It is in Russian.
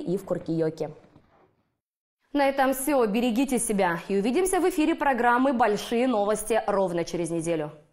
и в Куркиёке. На этом все. Берегите себя и увидимся в эфире программы «Большие новости» ровно через неделю.